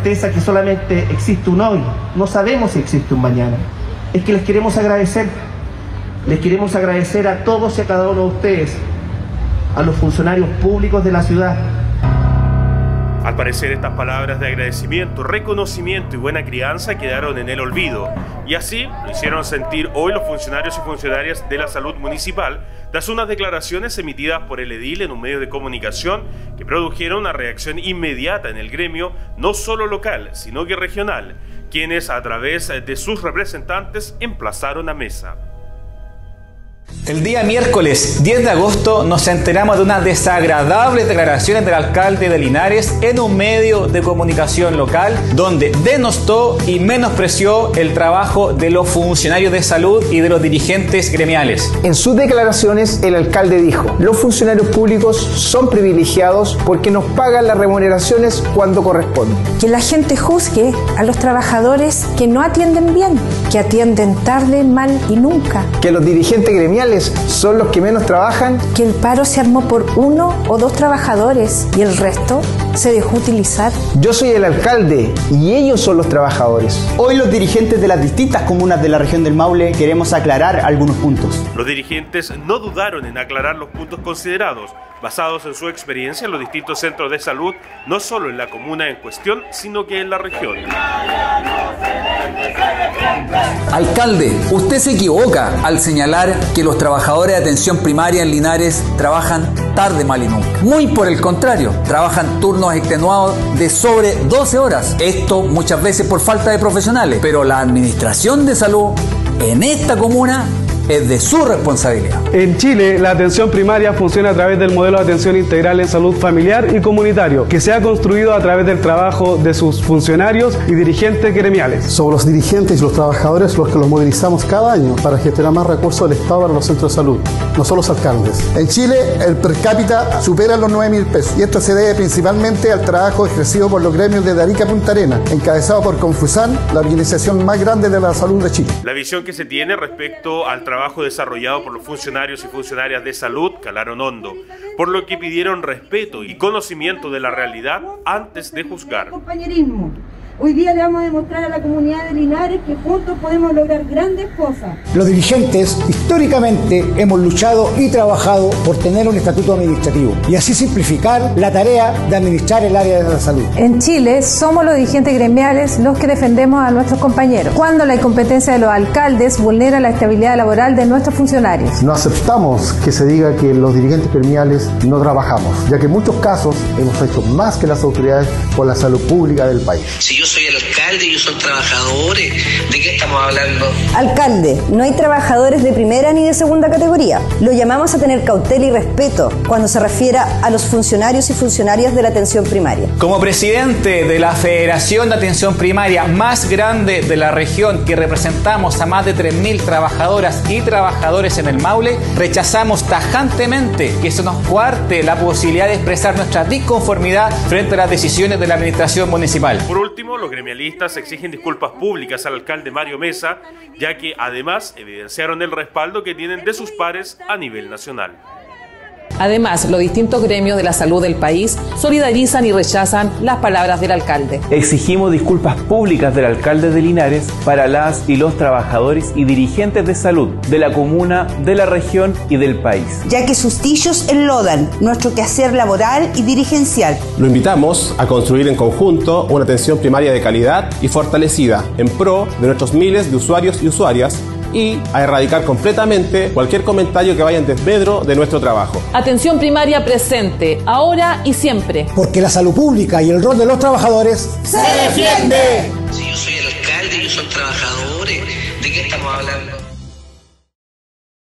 certeza que solamente existe un hoy, no sabemos si existe un mañana. Es que les queremos agradecer a todos y a cada uno de ustedes, a los funcionarios públicos de la ciudad. Al parecer, estas palabras de agradecimiento, reconocimiento y buena crianza quedaron en el olvido, y así lo hicieron sentir hoy los funcionarios y funcionarias de la salud municipal tras unas declaraciones emitidas por el edil en un medio de comunicación que produjeron una reacción inmediata en el gremio, no solo local, sino que regional, quienes a través de sus representantes emplazaron a mesa. El día miércoles 10 de agosto nos enteramos de unas desagradables declaraciones del alcalde de Linares en un medio de comunicación local donde denostó y menospreció el trabajo de los funcionarios de salud y de los dirigentes gremiales. En sus declaraciones el alcalde dijo: los funcionarios públicos son privilegiados porque nos pagan las remuneraciones cuando corresponde. Que la gente juzgue a los trabajadores que no atienden bien, que atienden tarde, mal y nunca. Que los dirigentes gremiales son los que menos trabajan. Que el paro se armó por 1 o 2 trabajadores y el resto se dejó utilizar. Yo soy el alcalde y ellos son los trabajadores. Hoy los dirigentes de las distintas comunas de la región del Maule queremos aclarar algunos puntos. Los dirigentes no dudaron en aclarar los puntos considerados, basados en su experiencia en los distintos centros de salud, no solo en la comuna en cuestión, sino que en la región. Alcalde, usted se equivoca al señalar que los trabajadores de atención primaria en Linares trabajan tarde, mal y nunca. Muy por el contrario, trabajan turnos extenuados de sobre 12 horas. Esto muchas veces por falta de profesionales, pero la administración de salud en esta comuna es de su responsabilidad. En Chile, la atención primaria funciona a través del modelo de atención integral en salud familiar y comunitario, que se ha construido a través del trabajo de sus funcionarios y dirigentes gremiales. Somos los dirigentes y los trabajadores los que los movilizamos cada año para gestionar más recursos del Estado para los centros de salud, no solo los alcaldes. En Chile, el per cápita supera los 9.000 pesos, y esto se debe principalmente al trabajo ejercido por los gremios de Arica Punta Arenas, encabezado por Confusan, la organización más grande de la salud de Chile. La visión que se tiene respecto al trabajo desarrollado por los funcionarios y funcionarias de salud calaron hondo, por lo que pidieron respeto y conocimiento de la realidad antes de juzgar. Compañerismo. Hoy día le vamos a demostrar a la comunidad de Linares que juntos podemos lograr grandes cosas. Los dirigentes históricamente hemos luchado y trabajado por tener un estatuto administrativo y así simplificar la tarea de administrar el área de la salud. En Chile somos los dirigentes gremiales los que defendemos a nuestros compañeros, cuando la incompetencia de los alcaldes vulnera la estabilidad laboral de nuestros funcionarios. No aceptamos que se diga que los dirigentes gremiales no trabajamos, ya que en muchos casos hemos hecho más que las autoridades por la salud pública del país. Si yo soy el alcalde y ellos son trabajadores, ¿de qué estamos hablando? Alcalde, no hay trabajadores de primera ni de segunda categoría. Lo llamamos a tener cautela y respeto cuando se refiera a los funcionarios y funcionarias de la atención primaria. Como presidente de la Federación de Atención Primaria más grande de la región, que representamos a más de 3.000 trabajadoras y trabajadores en el Maule, rechazamos tajantemente que se nos coarte la posibilidad de expresar nuestra disconformidad frente a las decisiones de la administración municipal. Por último, los gremialistas exigen disculpas públicas al alcalde Mario Mesa, ya que además evidenciaron el respaldo que tienen de sus pares a nivel nacional. Además, los distintos gremios de la salud del país solidarizan y rechazan las palabras del alcalde. Exigimos disculpas públicas del alcalde de Linares para las y los trabajadores y dirigentes de salud de la comuna, de la región y del país, ya que sus dichos enlodan nuestro quehacer laboral y dirigencial. Lo invitamos a construir en conjunto una atención primaria de calidad y fortalecida en pro de nuestros miles de usuarios y usuarias, y a erradicar completamente cualquier comentario que vaya en desmedro de nuestro trabajo. Atención primaria presente, ahora y siempre. Porque la salud pública y el rol de los trabajadores ¡se defiende! Si yo soy el alcalde y ellos son trabajadores, ¿de qué estamos hablando?